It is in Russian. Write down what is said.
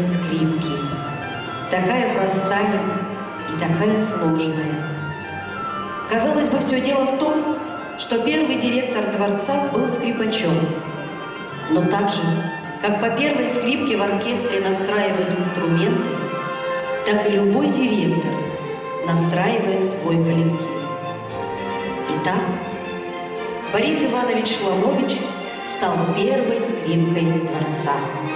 скрипки. Такая простая и такая сложная. Казалось бы, все дело в том, что первый директор дворца был скрипачом. Но так же, как по первой скрипке в оркестре настраивают инструменты, так и любой директор настраивает свой коллектив. Итак, Борис Иванович Шломович стал первой скрипкой дворца.